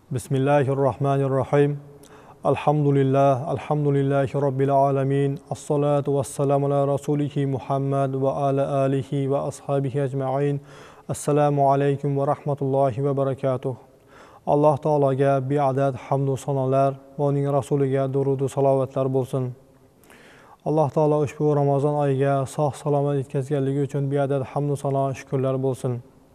Bismillahirrahmanirrahim. Alhamdulillahi Rabbil alamin. As-salatu was-salamu ala rasulihi Muhammad va ala alihi va ashabihi ajma'in. Assalomu alaykum va rahmatullohi va barakatuh. Alloh taologa beadad hamd va sanolar va uning rasuliga durud va salovatlar bo'lsin. Alloh taolo ushbu Ramazon oyiga sog' salomat yetkazganligi uchun beadad hamd va sano shukrlar bo'lsin.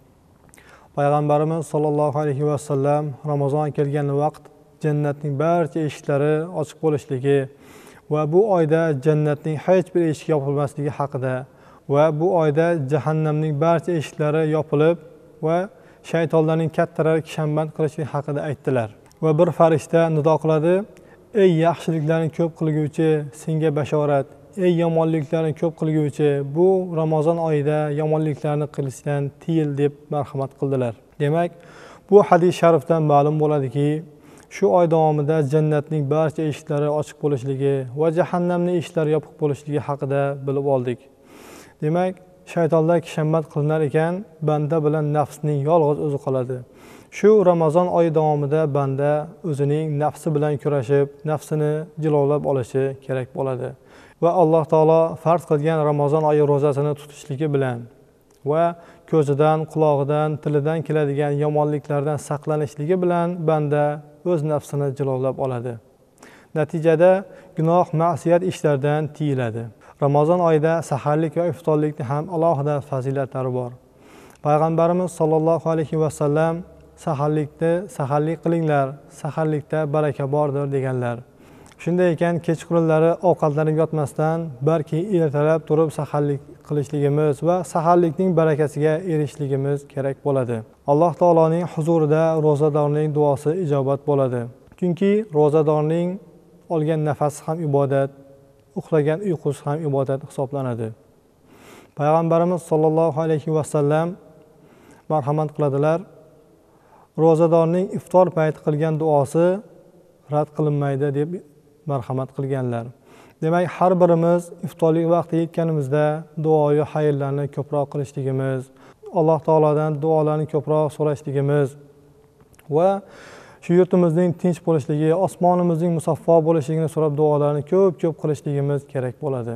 Payg'ambarimiz sollallohu alayhi va sallam Ramazon kelgan vaqt jannatning barcha eshiklari ochiq bo'lishligi va bu oyda jannatning hech bir eshigi yopilmasligi haqida va bu oyda jahannamning barcha eshiklari yopilib va shaytonlarning kattalari kishanband qilishlik haqida aytdilar. Va bir farishta nido qiladi: "Ey yaxshiliklarni ko'p qilguvchi, senga bashorat. Ey yomonliklarni ko'p qilguvchi, bu Ramazon oyida yomonliklarni qilishdan tiyil" deb marhamat qildilar. Demak, bu hadis sharifdan ma'lum bo'ladiki, shu oy davomida jannatning barcha eshiklari ochiq bo'lishligi va jahannamning eshiklari yopiq bo'lishligi haqida bilib oldik. Demak, shaytonlar kishanband qilinar ekan, banda bilan nafsning yolg'iz o'zi qoladi. Shu Ramazon oyi davomida banda o'zining nafsi bilan kurashib, nafsini jilovlab olishi kerak bo'ladi. Va Alloh taolo farz qilgan Ramazon oyi ro'zasini tutishligi bilan va ko'zidan, quloqidan, tilidan keladigan yomonliklardan saqlanishligi bilan banda o'z nafsini jilovlab oladi. Natijada gunoh, ma'siyat ishlardan tiyiladi. Ramazon oyida saharlik va iftorlikning ham alohida fazilatlari bor. Payg'ambarimiz sollallohu alayhi va sallam saharlik qilinglar, saharlikda baraka bordir deganlar. Shunday ekan, kechqurunlari ovqatlanib yotmasdan, balki ertalab turib saharlik qilishligimiz va saharlikning barakasiga erishishligimiz kerak bo'ladi. Alloh taoloning huzurida ro'zadorning duosi ijobat bo'ladi. Chunki ro'zadorning olgan nafasi ham ibodat, uxlagan uyqusi ham ibodat hisoblanadi. Payg'ambarimiz sollallohu alayhi va sallam marhamat qiladilar: ro'zadorning iftor payti qilgan duosi rad qilinmaydi deb marhamat qilganlar. Demak, har birimiz iftorlik vaqti yetganimizda duoyu xayrlarni ko'proq qilishligimiz, Alloh taolodan duolarni ko'proq so'rashligimiz va shu yurtimizning tinch bo'lishligi, osmonimizning musaffo bo'lishligini so'rab duolarni ko'p qilishligimiz kerak bo'ladi.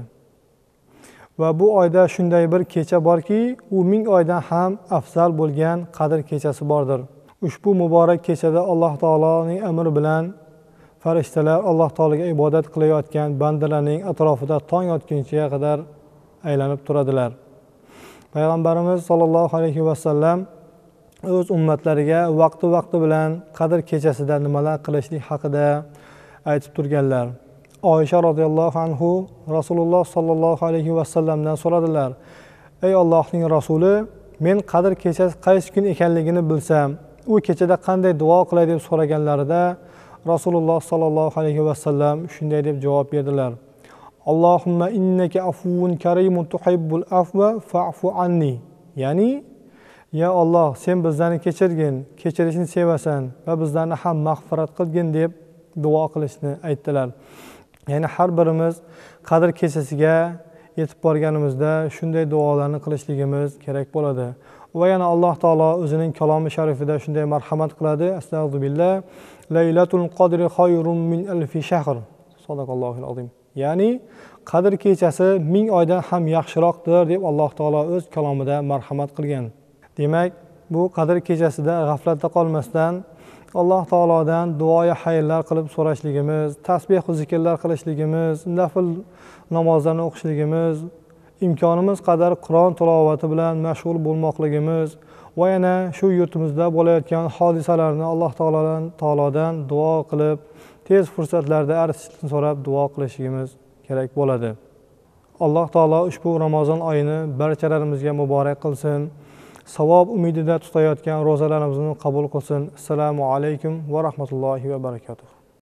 Va bu oyda shunday bir kecha borki, u 1000 oydan ham afzal bo'lgan Qadr kechasi bordir. Ushbu muborak kechada Alloh taoloning amri bilan farishtalar Alloh taologa ibodat qilayotgan bandalarning atrofida tong otguncha qadar aylanib turadilar. Payg'ambarimiz sollallohu alayhi va sallam o'z ummatlariga vaqti bilan Qadr kechasida nimalar qilishlik haqida aytib turganlar. Oysha radhiyallohu anhu Rasululloh sollallohu alayhi va sallamdan so'radilar: "Ey Allohning rasuli, men Qadr kechasi qaysi kun ekanligini bilsam, u kechada qanday duo qilay?" deb so'raganlarida Rasululloh sollallohu alayhi va sallam shunday deb javob berdilar: "Allohumma innaka afuwun karimun tuhibbul afwa fa'fu anni." Ya'ni, ya Alloh, sen bizlarni kechirgin, kechirishni sevasan va bizlarni ham mag'firat qilgin deb duo qilishni aytdilar. Ya'ni har birimiz Qadr kechasiga yetib borganimizda shunday duolarni qilishligimiz kerak bo'ladi. Va yana Alloh taolo o'zining kalomi sharifida shunday marhamat qiladi: Astagfirullah, Laylatul qadri khayrun min alfi shahr. Sadaqallohul azim. Ya'ni Qadr kechasi 1000 oydan ham yaxshiroqdir deb Alloh taolo o'z kalomida marhamat qilgan. Demak, bu Qadr kechasida g'aflatda qolmasdan Alloh taolodan duoya xayrlar qilib so'rashligimiz, tasbih va zikrlar qilishligimiz, nafl namozlarni o'qishligimiz, imkonimiz qadar Qur'on tilovati bilan mashg'ul bo'lmoqligimiz va yana shu yurtimizda bo'layotgan hodisalarni Alloh taolodan duo qilib, tez fursatlarda artishni so'rab duo qilishimiz kerak bo'ladi. Alloh taolo ushbu Ramazon oyini barchalarimizga muborak qilsin. Savob umidida tutayotgan ro'zalarimizni qabul qilsin. Assalomu alaykum va rahmatullohi va barakatuh.